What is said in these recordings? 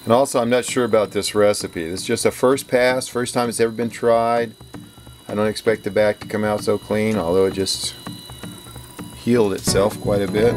And also, I'm not sure about this recipe. It's just a first pass, first time it's ever been tried. I don't expect the back to come out so clean, although it just healed itself quite a bit.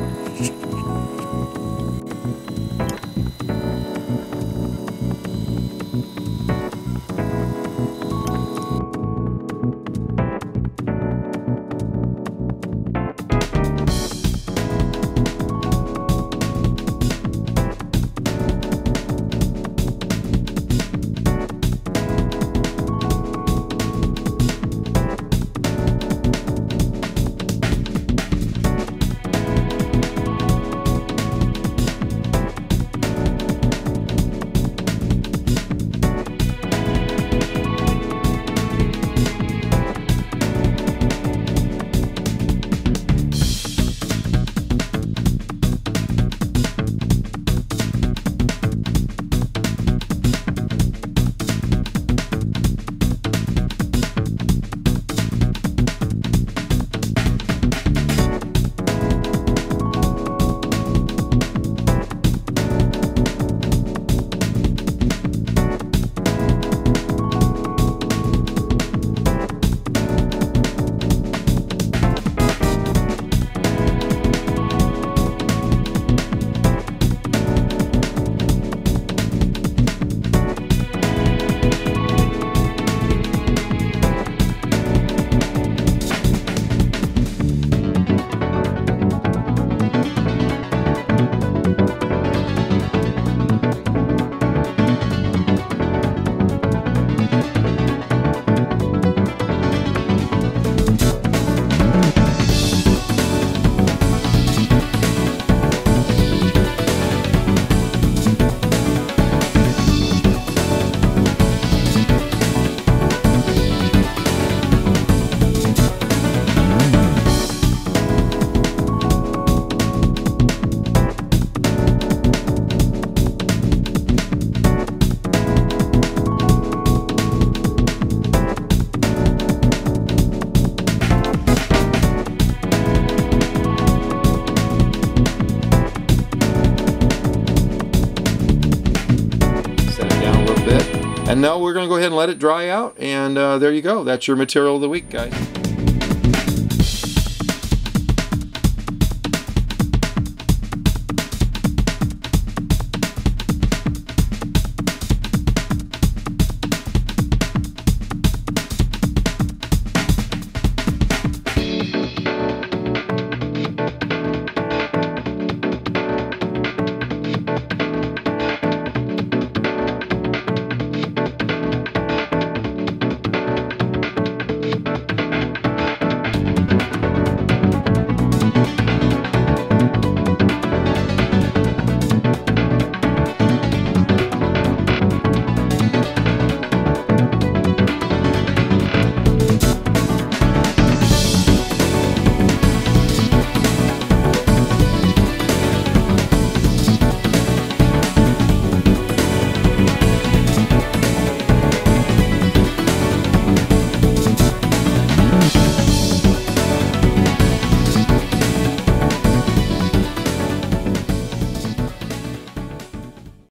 And now we're going to go ahead and let it dry out, and there you go. That's your material of the week, guys.